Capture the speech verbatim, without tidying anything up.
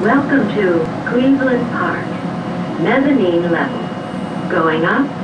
Welcome to Cleveland Park, mezzanine level. Going up,